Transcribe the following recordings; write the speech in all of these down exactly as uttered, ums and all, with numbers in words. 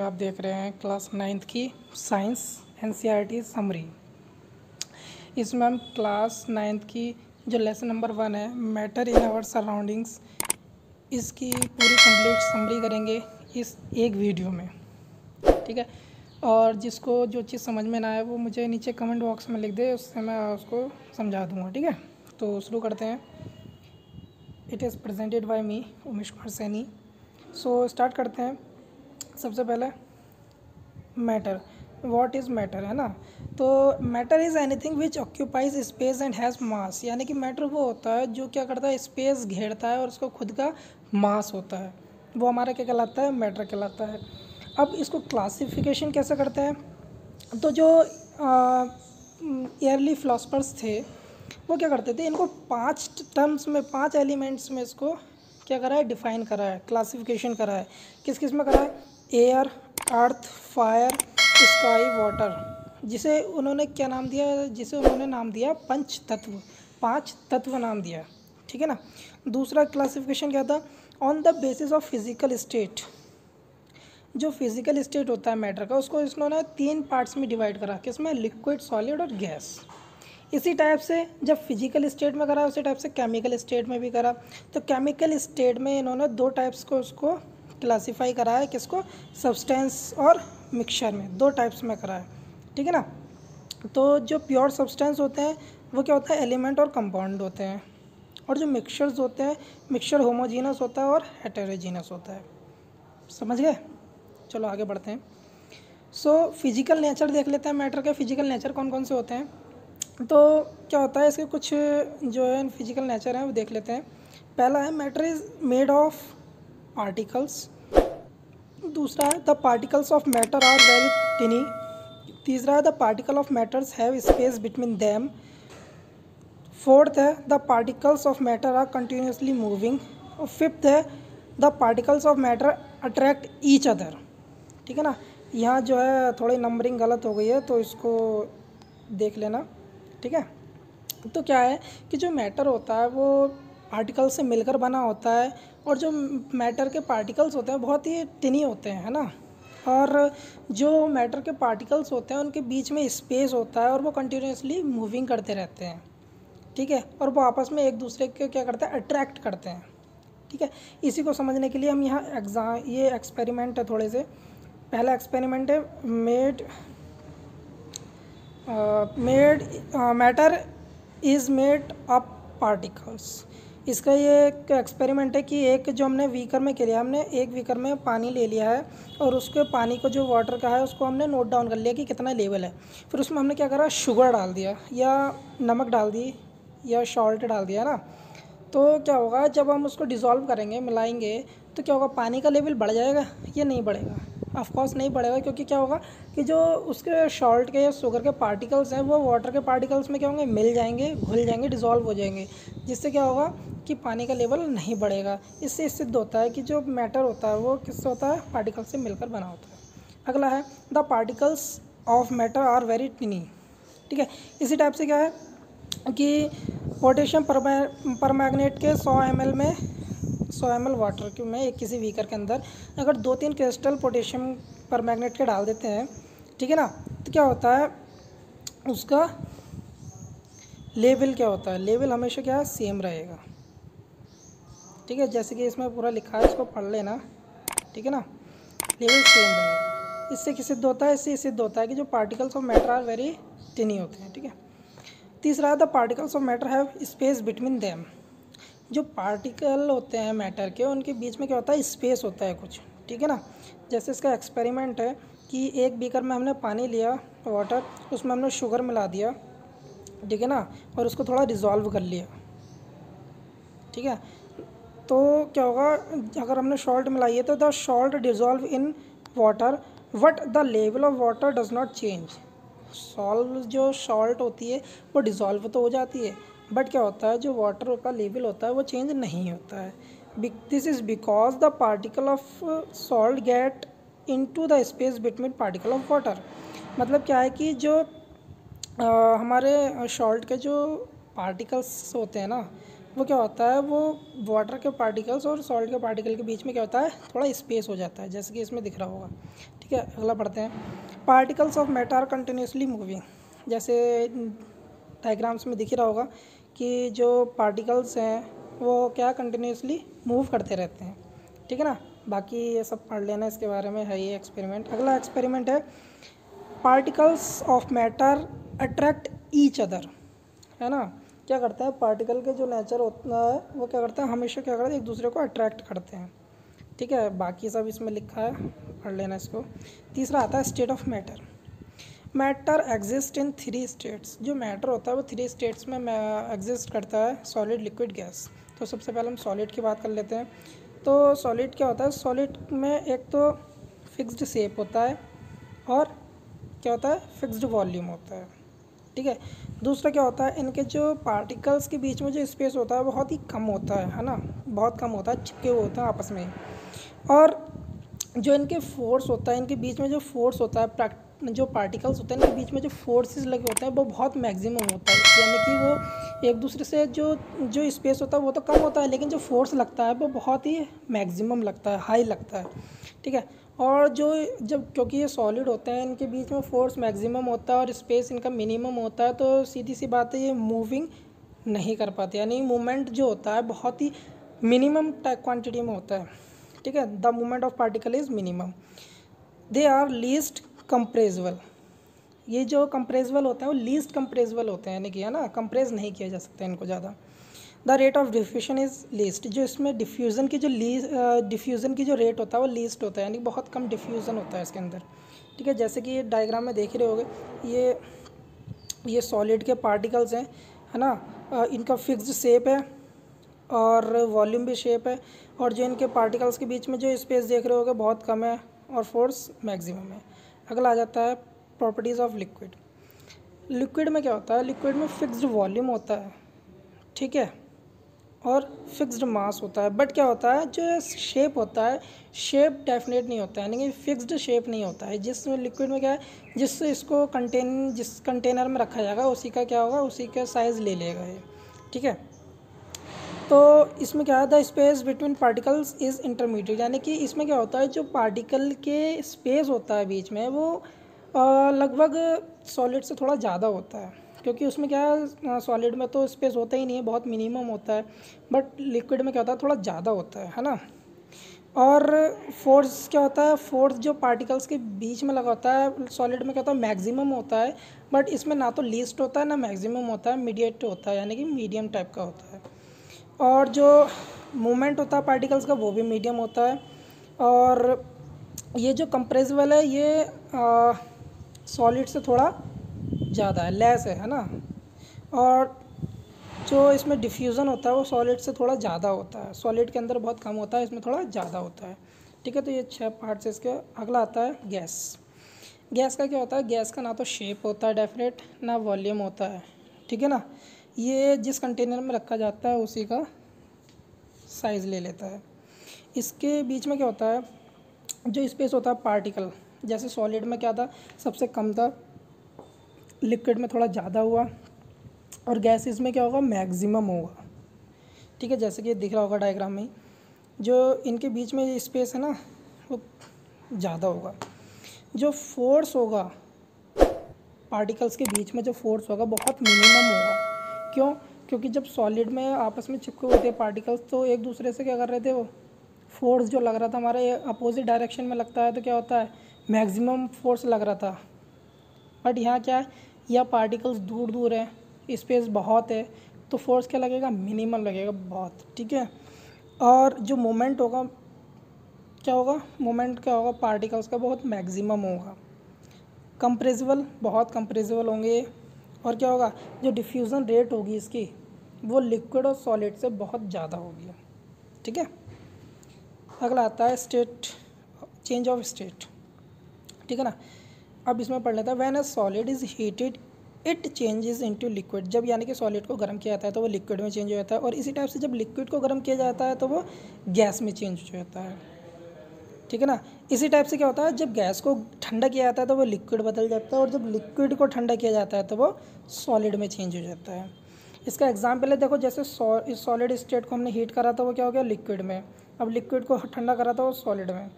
आप देख रहे हैं क्लास नाइन्थ की साइंस एनसीईआरटी समरी। इसमें हम क्लास नाइन्थ की जो लेसन नंबर वन है मैटर इन आवर सराउंडिंग्स, इसकी पूरी कंप्लीट समरी करेंगे इस एक वीडियो में। ठीक है, और जिसको जो चीज़ समझ में ना आए वो मुझे नीचे कमेंट बॉक्स में लिख दे, उससे मैं उसको समझा दूँगा। ठीक है, तो शुरू करते हैं। It is presented by me Umesh Kumar Saini. So start करते हैं। सबसे पहले मैटर, व्हाट इज़ मैटर, है ना। तो matter is anything which occupies space and has mass, यानी कि मैटर वो होता है जो क्या करता है, स्पेस घेरता है और उसको खुद का मास होता है, वो हमारा क्या कहलाता है, मैटर कहलाता है। अब इसको क्लासिफिकेशन कैसे करते हैं, तो जो ईयरली फिलोसफर्स थे वो क्या करते थे, इनको पांच टर्म्स में, पांच एलिमेंट्स में इसको क्या करा है, डिफाइन करा है, क्लासिफिकेशन करा है। किस किस में करा है, air, earth, fire, sky, water, जिसे उन्होंने क्या नाम दिया, जिसे उन्होंने नाम दिया पंच तत्व, पांच तत्व नाम दिया। ठीक है ना। दूसरा क्लासिफिकेशन क्या था, on the basis of physical state, जो फिजिकल स्टेट होता है मैटर का, उसको इन्होंने तीन पार्ट्स में डिवाइड करा, किसमें, लिक्विड, सॉलिड और गैस। इसी टाइप से जब फिजिकल स्टेट में करा, उसी टाइप से केमिकल स्टेट में भी करा। तो केमिकल स्टेट में इन्होंने दो टाइप्स को उसको क्लासीफाई करा है, किसको, सब्सटेंस और मिक्सचर में, दो टाइप्स में करा है। ठीक है ना। तो जो प्योर सब्सटेंस होते हैं वो क्या होता है, एलिमेंट और कंपाउंड होते हैं, और जो मिक्सचर्स होते हैं, मिक्सचर होमोजीनस होता है और हेटेरोजीनस होता है। समझ गए। चलो आगे बढ़ते हैं। सो फिजिकल नेचर देख लेते हैं मैटर के। फिजिकल नेचर कौन कौन से होते हैं, तो क्या होता है, इसके कुछ जो है फिजिकल नेचर हैं वो देख लेते हैं। पहला है, matter is made of particles. दूसरा है, the particles of matter are very tiny. तीसरा है, the particle of matters have space between them. Fourth है, the particles of matter are continuously moving. और फिफ्थ है, the particles of matter attract each other. ठीक है ना। यहाँ जो है थोड़ी नंबरिंग गलत हो गई है, तो इसको देख लेना। ठीक है। तो क्या है कि जो मैटर होता है वो पार्टिकल से मिलकर बना होता है, और जो मैटर के पार्टिकल्स होते हैं बहुत ही टिनी होते हैं, है ना। और जो मैटर के पार्टिकल्स होते हैं उनके बीच में स्पेस होता है और वो कंटिन्यूसली मूविंग करते रहते हैं। ठीक है, और वो आपस में एक दूसरे के क्या करते हैं, अट्रैक्ट करते हैं। ठीक है, इसी को समझने के लिए हम यहाँ एग्जाम, ये एक्सपेरिमेंट है थोड़े से। पहला एक्सपेरिमेंट है, made made matter is made up particles. इसका ये एक एक्सपेरिमेंट है कि एक जो हमने वीकर में किया, हमने एक वीकर में पानी ले लिया है और उसके पानी को जो वाटर का है उसको हमने नोट डाउन कर लिया कि कितना लेवल है। फिर उसमें हमने क्या करा, शुगर डाल दिया या नमक डाल दी या सॉल्ट डाल दिया ना। तो क्या होगा, जब हम उसको डिज़ोल्व करेंगे, मिलाएंगे, तो क्या होगा, पानी का लेवल बढ़ जाएगा या नहीं बढ़ेगा, ऑफकोर्स नहीं बढ़ेगा, क्योंकि क्या होगा कि जो उसके सॉल्ट के या शुगर के पार्टिकल्स हैं वो वाटर के पार्टिकल्स में क्या होंगे, मिल जाएंगे, घुल जाएंगे, डिज़ोल्व हो जाएंगे, जिससे क्या होगा कि पानी का लेवल नहीं बढ़ेगा। इससे सिद्ध होता है कि जो मैटर होता है वो किससे होता है, पार्टिकल से मिलकर बना होता है। अगला है, the particles of matter are very tiny. ठीक है, इसी टाइप से क्या है कि पोटेशियम परमैंगनेट के सौ एम एल में, सौ एम एल वाटर के में, एक किसी वीकर के अंदर अगर दो तीन क्रिस्टल पोटेशियम परमैंगनेट के डाल देते हैं, ठीक है ना, तो क्या होता है, उसका लेवल क्या होता है, लेवल हमेशा क्या है, सेम रहेगा। ठीक है, जैसे कि इसमें पूरा लिखा है, इसको पढ़ लेना। ठीक है ना, लेवल सेम रहेगा। इससे क्या सिद्ध होता है, इससे सिद्ध होता है कि जो particles of matter are very tiny होते हैं। ठीक है। तीसरा, the particles of matter have space between them. जो पार्टिकल होते हैं मैटर के, उनके बीच में क्या होता है, स्पेस होता है कुछ। ठीक है ना। जैसे इसका एक्सपेरिमेंट है कि एक बीकर में हमने पानी लिया, वाटर, उसमें हमने शुगर मिला दिया, ठीक है ना, और उसको थोड़ा डिज़ोल्व कर लिया। ठीक है, तो क्या होगा, अगर हमने सॉल्ट मिलाई है तो the salt dissolve in water but the level of water does not change. Solve जो सॉल्ट होती है वो डिज़ोल्व तो हो जाती है, बट क्या होता है, जो वाटर का लेवल होता है वो चेंज नहीं होता है। This is because the particle of salt get into the space between particle of water. मतलब क्या है कि जो आ, हमारे सॉल्ट के जो पार्टिकल्स होते हैं ना, वो क्या होता है, वो वाटर के पार्टिकल्स और सॉल्ट के पार्टिकल के बीच में क्या होता है, थोड़ा स्पेस हो जाता है, जैसे कि इसमें दिख रहा होगा। ठीक है। ठीक है, अगला पढ़ते हैं। Particles of matter are continuously moving. जैसे डायग्राम्स में दिख रहा होगा कि जो पार्टिकल्स हैं वो क्या कंटिन्यूसली मूव करते रहते हैं, ठीक है ना। बाकी ये सब पढ़ लेना, इसके बारे में है ये एक्सपेरिमेंट। अगला एक्सपेरिमेंट है particles of matter attract each other, है ना। क्या करते हैं, पार्टिकल के जो नेचर होता है वो क्या करते हैं, हमेशा क्या करते हैं, एक दूसरे को अट्रैक्ट करते हैं, ठीक है। बाकी सब इसमें लिखा है, पढ़ लेना इसको। तीसरा आता है state of matter. Matter exist in three states. जो मैटर होता है वो थ्री स्टेट्स में एग्जिस्ट करता है, सॉलिड, लिक्विड, गैस। तो सबसे पहले हम सॉलिड की बात कर लेते हैं। तो सॉलिड क्या होता है, सॉलिड में एक तो फिक्स्ड शेप होता है और क्या होता है, फिक्स्ड वॉल्यूम होता है, ठीक है। दूसरा क्या होता है, इनके जो पार्टिकल्स के बीच में जो स्पेस होता है बहुत ही कम होता है है ना, बहुत कम होता है, चिपके हुए होते हैं आपस में। और जो इनके फोर्स होता है, इनके बीच में जो फोर्स होता है, जो पार्टिकल्स होते हैं इनके बीच में जो फोर्सेस लगे होते हैं वो बहुत मैक्सिमम होता है, यानी कि वो एक दूसरे से जो जो स्पेस होता है वो तो कम होता है, लेकिन जो फोर्स लगता है वो बहुत ही मैक्सिमम लगता है, हाई लगता है, ठीक है। और जो जब क्योंकि ये सॉलिड होते हैं, इनके बीच में फोर्स मैक्सिमम होता है और स्पेस इनका मिनिमम होता है, तो सीधी सी बात है ये मूविंग नहीं कर पाते, यानी मूवमेंट जो होता है बहुत ही मिनिमम क्वांटिटी में होता है, ठीक है। The movement of particle is minimum. They are least compressible. ये जो कंप्रेसिबल होते हैं वो लीस्ट कंप्रेसिबल होते हैं, यानी कि है ना, कंप्रेस नहीं किया जा सकता इनको ज़्यादा। The rate of diffusion is least. जो इसमें डिफ्यूज़न की जो लीज डिफ्यूज़न की जो रेट होता है वो लीस्ट होता है, यानी बहुत कम डिफ्यूज़न होता है इसके अंदर, ठीक है। जैसे कि ये डायग्राम में देख रहे होगे, ये ये सॉलिड के पार्टिकल्स हैं, है ना। uh, इनका फिक्स्ड शेप है और वॉल्यूम भी शेप है, और जो इनके पार्टिकल्स के बीच में जो स्पेस देख रहे होगे बहुत कम है और फोर्स मैक्सिमम है। अगला आ जाता है प्रॉपर्टीज़ ऑफ लिक्विड। लिक्विड में क्या होता है, लिक्विड में फिक्स्ड वॉल्यूम होता है, ठीक है, और फिक्स्ड मास होता है। बट क्या होता है, जो शेप होता है, शेप डेफिनेट नहीं होता है, यानी कि फिक्स्ड शेप नहीं होता है। जिस लिक्विड में क्या है, जिस इसको कंटेन जिस कंटेनर में रखा जाएगा उसी का क्या होगा, उसी का साइज़ ले लेगा ये, ठीक है। तो इसमें क्या है, the space between particles is intermediate, यानी कि इसमें क्या होता है, जो पार्टिकल के स्पेस होता है बीच में वो लगभग सॉलिड से थोड़ा ज़्यादा होता है, क्योंकि उसमें क्या है, सॉलिड में तो स्पेस होता ही नहीं है, बहुत मिनिमम होता है, बट लिक्विड में क्या होता है, थोड़ा ज़्यादा होता है है ना। और फोर्स क्या होता है, फोर्स जो पार्टिकल्स के बीच में लगा होता है सॉलिड में क्या होता है, मैक्सिमम होता है, बट इसमें ना तो लीस्ट होता है ना मैक्सिमम होता है, मीडिएट होता है, यानी कि मीडियम टाइप का होता है। और जो मूवमेंट होता है पार्टिकल्स का वो भी मीडियम होता है। और ये जो कंप्रेसिबल है ये सॉलिड से थोड़ा ज़्यादा है, लेस है है ना। और जो इसमें डिफ्यूज़न होता है वो सॉलिड से थोड़ा ज़्यादा होता है, सॉलिड के अंदर बहुत कम होता है, इसमें थोड़ा ज़्यादा होता है, ठीक है। तो ये छह पार्ट्स है इसके। अगला आता है गैस। गैस का क्या होता है, गैस का ना तो शेप होता है डेफिनेट, ना वॉल्यूम होता है, ठीक है ना। ये जिस कंटेनर में रखा जाता है उसी का साइज़ ले लेता है। इसके बीच में क्या होता है, जो स्पेस होता है पार्टिकल, जैसे सॉलिड में क्या था, सबसे कम था, लिक्विड में थोड़ा ज़्यादा हुआ, और गैसेस में क्या होगा, मैक्सिमम होगा, ठीक है। जैसे कि दिख रहा होगा डायग्राम में, जो इनके बीच में स्पेस है ना वो ज़्यादा होगा। जो फोर्स होगा पार्टिकल्स के बीच में, जो फोर्स होगा बहुत मिनिमम होगा। क्यों, क्योंकि जब सॉलिड में आपस में चिपके हुए थे पार्टिकल्स तो एक दूसरे से क्या कर रहे थे, वो फोर्स जो लग रहा था हमारे अपोजिट डायरेक्शन में लगता है, तो क्या होता है, मैक्सिमम फोर्स लग रहा था। बट यहाँ क्या है, यह पार्टिकल्स दूर दूर है, स्पेस बहुत है, तो फोर्स क्या लगेगा, मिनिमम लगेगा बहुत, ठीक है। और जो मोमेंट होगा क्या होगा, मोमेंट क्या होगा पार्टिकल्स का, बहुत मैक्सिमम होगा। कंप्रेसिबल, बहुत कंप्रेसिबल होंगे। और क्या होगा, जो डिफ्यूज़न रेट होगी इसकी वो लिक्विड और सॉलिड से बहुत ज़्यादा होगी, ठीक है। अगला आता है स्टेट, चेंज ऑफ स्टेट, ठीक है ना। अब इसमें पढ़ लेता है, when a solid is heated it changes into liquid. जब यानी कि सॉलिड को गर्म किया जाता है तो वो लिक्विड में चेंज हो जाता है, और इसी टाइप से जब लिक्विड को गर्म किया जाता है तो वो गैस में चेंज हो जाता है, ठीक है ना। इसी टाइप से क्या होता है, जब गैस को ठंडा किया जाता है तो वो लिक्विड बदल जाता है, और जब लिक्विड को ठंडा किया जाता है तो वो सॉलिड में चेंज हो जाता है। इसका एग्जाम्पल है, देखो जैसे सॉलिड स्टेट को हमने हीट करा था वो क्या हो गया, लिक्विड में। अब लिक्विड को ठंडा करा था वो सॉलिड में।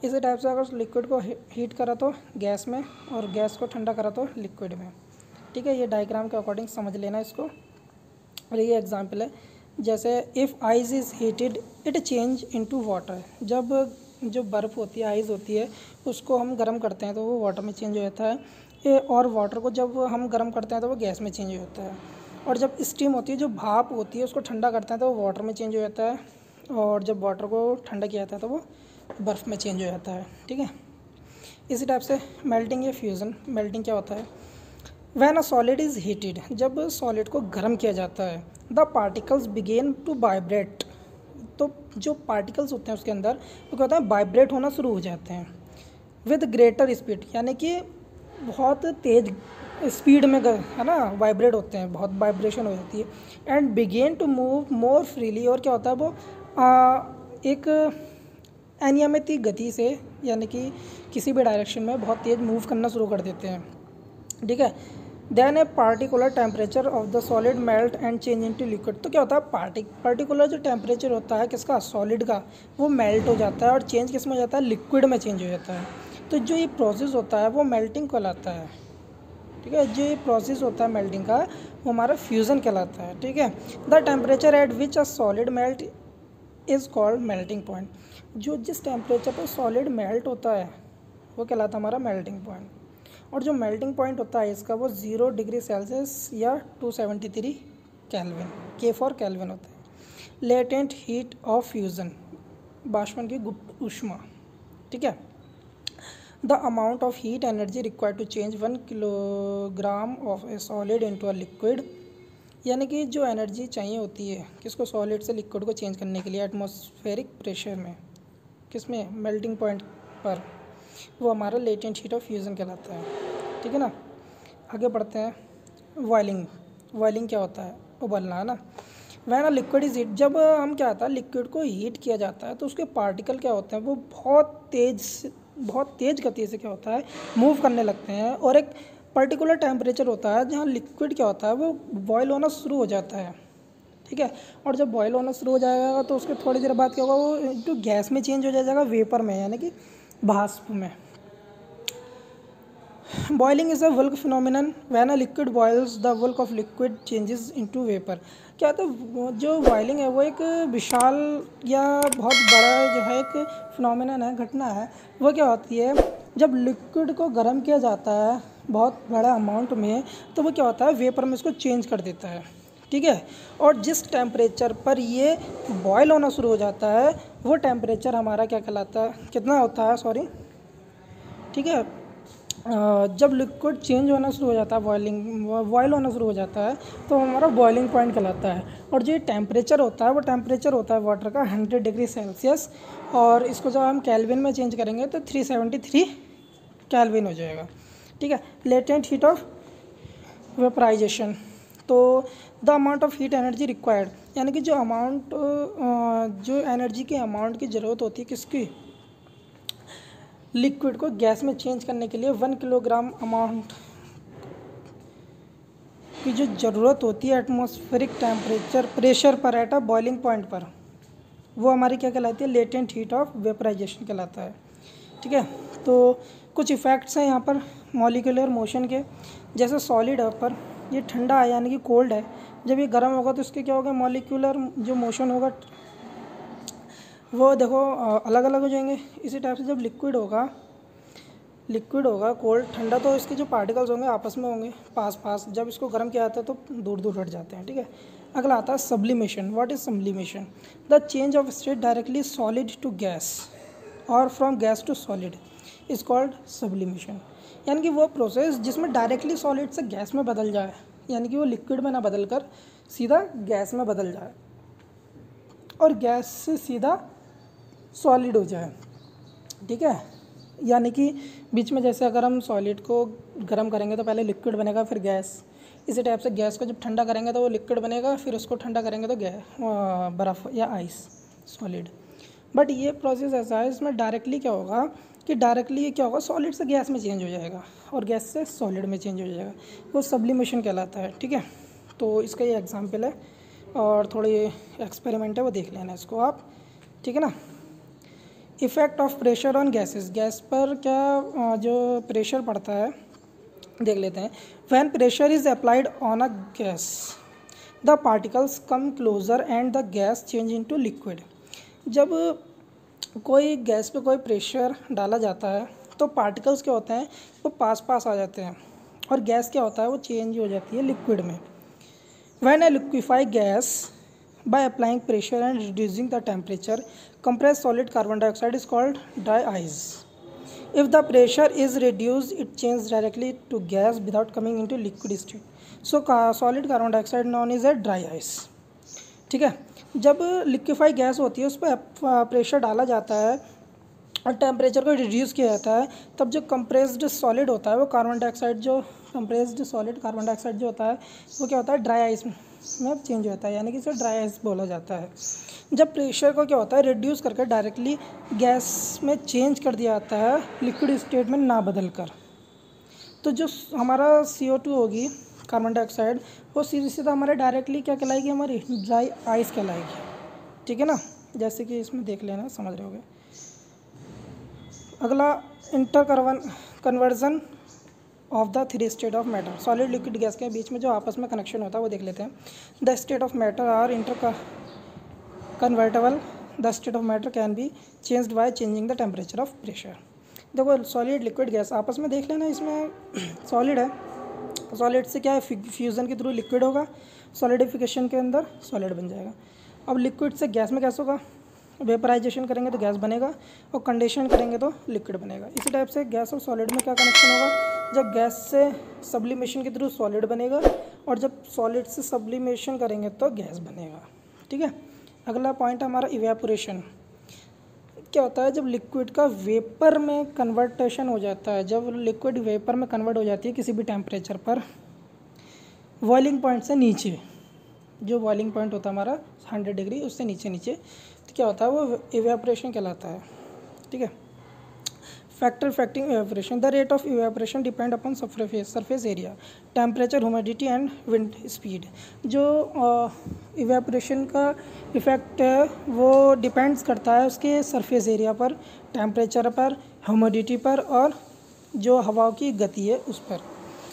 इसी टाइप से अगर लिक्विड को हीट करा तो गैस में, और गैस को ठंडा करा तो लिक्विड में। ठीक है, ये डायग्राम के अकॉर्डिंग समझ लेना इसको। और ये एग्जांपल है, जैसे if ice is heated it change into water. जब जो बर्फ़ होती है, आइस होती है, उसको हम गर्म करते हैं तो वो वाटर में चेंज हो जाता है, ये और वाटर को जब हम गर्म करते हैं तो वो गैस में चेंज हो जाता है। और जब स्टीम होती है, जो भाप होती है, उसको ठंडा करते हैं तो वो वाटर में चेंज हो जाता है, और जब वाटर को ठंडा किया जाता है तो वो बर्फ़ में चेंज हो जाता है। ठीक है, इसी टाइप से मेल्टिंग या फ्यूज़न। मेल्टिंग क्या होता है? When a solid is heated, जब सॉलिड को गर्म किया जाता है, the particles begin to vibrate. तो जो पार्टिकल्स होते हैं उसके अंदर वो क्या होता है, वाइब्रेट होना शुरू हो जाते हैं विद ग्रेटर स्पीड, यानी कि बहुत तेज़ स्पीड में, है ना, वाइब्रेट होते हैं, बहुत वाइब्रेशन हो जाती है। And begin to move more freely, और क्या होता है, वो आ, एक अनियमित गति से, यानी कि किसी भी डायरेक्शन में बहुत तेज़ मूव करना शुरू कर देते हैं। ठीक है, then a particular temperature of the solid melt and change into liquid. तो क्या होता है, पार्टिक पार्टिकुलर जो टेम्परेचर होता है किसका, सॉलिड का, वो मेल्ट हो जाता है और चेंज किस में हो जाता है, लिक्विड में चेंज हो जाता है। तो जो ये प्रोसेस होता है वो मेल्टिंग कहलाता है। ठीक है, जो ये प्रोसेस होता है मेल्टिंग का वो हमारा फ्यूज़न कहलाता है। ठीक है, the temperature at which a solid melt is called melting point. जो जिस टेम्परेचर पर सॉलिड मेल्ट होता है वो कहलाता है हमारा मेल्टिंग पॉइंट। और जो मेल्टिंग पॉइंट होता है इसका वो ज़ीरो डिग्री सेल्सियस या two seventy three kelvin, K for kelvin होता है। लेटेंट हीट ऑफ फ्यूज़न, बाष्पन की गुप्त ऊष्मा। ठीक है, the amount of heat energy required to change one kilogram of a solid into a liquid, यानी कि जो एनर्जी चाहिए होती है किसको, सॉलिड से लिक्विड को चेंज करने के लिए एटमॉस्फेरिक प्रेशर में, किसमें, मेल्टिंग पॉइंट पर, वो हमारा लेटेंट हीट ऑफ फ्यूज़न कहलाता है। ठीक है ना, आगे बढ़ते हैं। बॉइलिंग। बॉइलिंग क्या होता है, उबलना, है ना। When a liquid is heat, जब हम क्या होता है, लिक्विड को हीट किया जाता है तो उसके पार्टिकल क्या होते हैं, वो बहुत तेज़ बहुत तेज़ गति से क्या होता है, मूव करने लगते हैं, और एक पर्टिकुलर टेम्परेचर होता है जहाँ लिक्विड क्या होता है, वो बॉयल होना शुरू हो जाता है। ठीक है, और जब बॉयल होना शुरू हो जाएगा तो उसके थोड़ी देर बाद क्या होगा, वो जो गैस में चेंज हो जाएगा, वेपर में, यानी कि भाप में। Boiling is a bulk phenomenon when a liquid boils the bulk of liquid changes into vapour. क्या होता है, जो बॉइलिंग है वो एक विशाल या बहुत बड़ा जो है एक फिनोमिनन है, घटना है। वो क्या होती है, जब लिक्विड को गर्म किया जाता है बहुत बड़ा अमाउंट में, तो वो क्या होता है, वेपर में इसको चेंज कर देता है। ठीक है, और जिस टेम्परेचर पर ये बॉयल होना शुरू हो जाता है वो टेम्परेचर हमारा क्या कहलाता है, कितना होता है, सॉरी। ठीक है, जब लिक्विड चेंज होना शुरू हो जाता है, बॉइलिंग बॉयल होना शुरू हो जाता है, तो हमारा बॉइलिंग पॉइंट कहलाता है। और जो टेम्परेचर होता है वो टेम्परेचर होता है वाटर का हंड्रेड डिग्री सेल्सियस, और इसको जब हम केल्विन में चेंज करेंगे तो थ्री सेवेंटी थ्री केल्विन हो जाएगा। ठीक है, लेटेंट हीट ऑफ वेपराइजेशन। तो the amount of heat energy required, यानी कि जो अमाउंट जो एनर्जी की अमाउंट की ज़रूरत होती है किसकी, लिक्विड को गैस में चेंज करने के लिए वन किलोग्राम अमाउंट की जो ज़रूरत होती है एटमॉस्फेरिक टेम्परेचर प्रेशर पर एट अ बॉइलिंग पॉइंट पर, वो हमारी क्या कहलाती है, लेटेंट हीट ऑफ वेपराइजेशन कहलाता है। ठीक है, तो कुछ इफ़ेक्ट्स हैं यहाँ पर मॉलिक्यूलर मोशन के। जैसे सॉलिड है पर ये ठंडा है यानी कि कोल्ड है, जब ये गर्म होगा तो इसके क्या होगा, मॉलिक्यूलर जो मोशन होगा वो देखो अलग अलग हो जाएंगे। इसी टाइप से जब लिक्विड होगा लिक्विड होगा कोल्ड ठंडा, तो इसके जो पार्टिकल्स होंगे आपस में होंगे पास पास, जब इसको गर्म किया जाता है तो दूर दूर हट जाते हैं। ठीक है, अगला आता है sublimation. What is sublimation? The change of state directly solid to gas और from gas to solid is called sublimation, यानी कि वो प्रोसेस जिसमें डायरेक्टली सॉलिड से गैस में बदल जाए, यानी कि वो लिक्विड में ना बदल कर सीधा गैस में बदल जाए और गैस से सीधा सॉलिड हो जाए। ठीक है, यानी कि बीच में जैसे अगर हम सॉलिड को गर्म करेंगे तो पहले लिक्विड बनेगा फिर गैस, इसी टाइप से गैस को जब ठंडा करेंगे तो वो लिक्विड बनेगा, फिर उसको ठंडा करेंगे तो गैस बर्फ़ या आइस सॉलिड। बट ये प्रोसेस ऐसा है, इसमें डायरेक्टली क्या होगा कि डायरेक्टली क्या होगा, सॉलिड से गैस में चेंज हो जाएगा और गैस से सॉलिड में चेंज हो जाएगा, वो सब्लिमेशन कहलाता है। ठीक है, तो इसका ये एग्जाम्पल है और थोड़े एक्सपेरिमेंट है वो देख लेना इसको आप। ठीक है ना, effect of pressure on gases, gas पर क्या जो प्रेशर पड़ता है देख लेते हैं। When pressure is applied on a gas the particles come closer and the gas change into liquid. जब कोई गैस पे कोई प्रेशर डाला जाता है तो पार्टिकल्स क्या होते हैं वो पास पास आ जाते हैं और गैस क्या होता है वो चेंज हो जाती है लिक्विड में। When a liquefy gas by applying pressure and reducing the temperature, compressed solid carbon dioxide is called dry ice. If the pressure is reduced, it changes directly to gas without coming into liquid state. So solid carbon dioxide known as a dry ice. ठीक है, जब liquefy gas होती है उस पर pressure डाला जाता है और टेम्परेचर को रिड्यूस किया जाता है, तब जो कंप्रेस्ड सॉलिड होता है वो कार्बन डाइऑक्साइड जो कंप्रेस्ड सॉलिड कार्बन डाइऑक्साइड जो होता है वो क्या होता है ड्राई आइस में चेंज होता है, यानी कि इसे ड्राई आइस बोला जाता है। जब प्रेशर को क्या होता है रिड्यूस करके डायरेक्टली गैस में चेंज कर दिया जाता है लिक्विड स्टेट में ना बदल कर, तो जो हमारा सी ओ टू होगी कार्बन डाइऑक्साइड वो सीधे सीधा हमारे डायरेक्टली क्या कहलाएगी हमारी ड्राई आइस कहलाएगी। ठीक है ना, जैसे कि इसमें देख लेना समझ रहे होगे। अगला inter conversion of the three state of matter, solid liquid gas के बीच में जो आपस में कनेक्शन होता है वो देख लेते हैं। The state of matter are inter convertible, the state of matter can be changed by changing the temperature of pressure. देखो सॉलिड लिक्विड गैस आपस में देख लेना, इसमें सॉलिड है, सॉलिड से क्या है फ्यूज़न के थ्रू लिक्विड होगा, सॉलिडिफिकेशन के अंदर सॉलिड बन जाएगा। अब लिक्विड से गैस में गैस होगा, वेपराइजेशन करेंगे तो गैस बनेगा और कंडेंसेशन करेंगे तो लिक्विड बनेगा। इसी टाइप से गैस और सॉलिड में क्या कनेक्शन होगा, जब गैस से सब्लिमेशन के थ्रू सॉलिड बनेगा और जब सॉलिड से सब्लिमेशन करेंगे तो गैस बनेगा। ठीक है, अगला पॉइंट हमारा इवेपोरेशन। क्या होता है जब लिक्विड का वेपर में कन्वर्टेशन हो जाता है, जब लिक्विड वेपर में कन्वर्ट हो जाती है किसी भी टेम्परेचर पर बॉइलिंग पॉइंट से नीचे, जो बॉइलिंग पॉइंट होता है हमारा हंड्रेड डिग्री उससे नीचे नीचे, तो क्या होता है वो इवेपोरेशन कहलाता है। ठीक है, factor affecting evaporation, the rate of evaporation depend upon surface surface area, temperature, humidity and wind speed. जो इवेपोरेशन का इफ़ेक्ट है वो डिपेंड्स करता है उसके सरफेस एरिया पर, टेम्परेचर पर, ह्यूमिडिटी पर और जो हवा की गति है उस पर।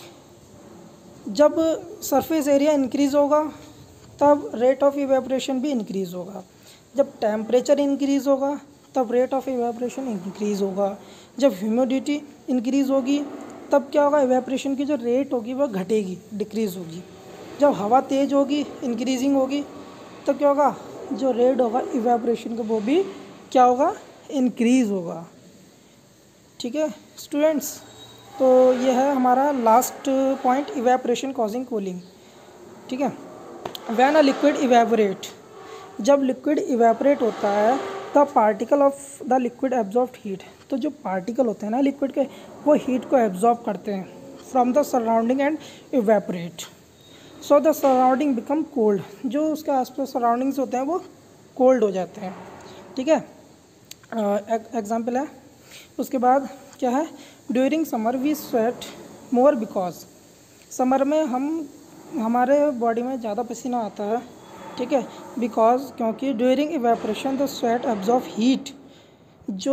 जब सरफेस एरिया इंक्रीज़ होगा तब रेट ऑफ इवेपोरेशन भी इंक्रीज़ होगा, जब टेम्परेचर इंक्रीज़ होगा तब रेट ऑफ इवेपोरेशन इंक्रीज़ होगा, जब ह्यूमिडिटी इंक्रीज़ होगी तब क्या होगा इवेपोरेशन की जो रेट होगी वह घटेगी, डिक्रीज़ होगी। जब हवा तेज़ होगी इंक्रीजिंग होगी तब क्या होगा जो रेट होगा इवेपोरेशन का वो भी क्या होगा इंक्रीज़ होगा। ठीक है स्टूडेंट्स, तो ये है हमारा last point, evaporation causing cooling. ठीक है, व्हेन अ लिक्विड इवेपोरेट, जब लिक्विड इवेपोरेट होता है the particle of the liquid absorb heat, तो जो पार्टिकल होते हैं ना लिक्विड के वो हीट को एब्जॉर्ब करते हैं from the surrounding and evaporate, so the surrounding become cold, जो उसके आसपास सराउंडिंग्स होते हैं वो कोल्ड हो जाते हैं। ठीक है, एग्जाम्पल है। उसके बाद क्या है, during summer we sweat more because, summer में हम हमारे बॉडी में ज़्यादा पसीना आता है। ठीक है, बिकॉज क्योंकि during evaporation the sweat absorb heat, जो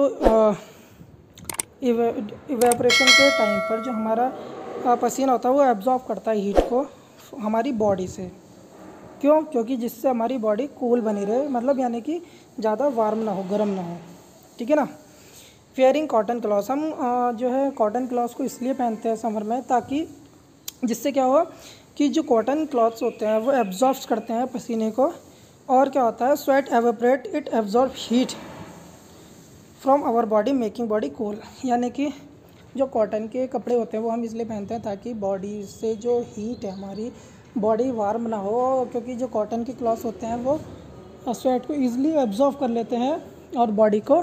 इवेपोरेशन के टाइम पर जो हमारा पसीना होता है वो एब्जॉर्ब करता है हीट को हमारी बॉडी से। क्यों? क्योंकि जिससे हमारी बॉडी कूल बनी रहे, मतलब यानी कि ज़्यादा वार्म ना हो, गर्म ना हो। ठीक है ना। वेयरिंग कॉटन क्लॉथ, हम जो है कॉटन क्लॉथ को इसलिए पहनते हैं समर में ताकि जिससे क्या हो कि जो कॉटन क्लॉथ्स होते हैं वो एब्जॉर्ब करते हैं पसीने को, और क्या होता है sweat evaporate it absorb heat from our body making body cool, यानी कि जो कॉटन के कपड़े होते हैं वो हम इसलिए पहनते हैं ताकि बॉडी से जो हीट है हमारी बॉडी वार्म ना हो, क्योंकि जो कॉटन के क्लॉथ्स होते हैं वो स्वेट को ईजिली एब्जॉर्ब कर लेते हैं और बॉडी को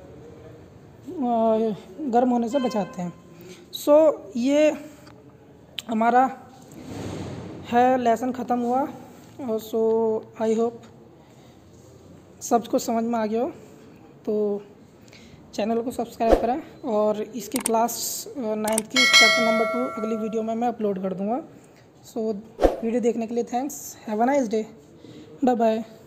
गर्म होने से बचाते हैं। सो so, ये हमारा है लेसन ख़त्म हुआ। और सो आई होप सब कुछ समझ में आ गया हो, तो चैनल को सब्सक्राइब करें और इसकी क्लास नाइन्थ की चैप्टर नंबर टू अगली वीडियो में मैं अपलोड कर दूँगा। सो वीडियो देखने के लिए thanks, have a nice day, bye bye.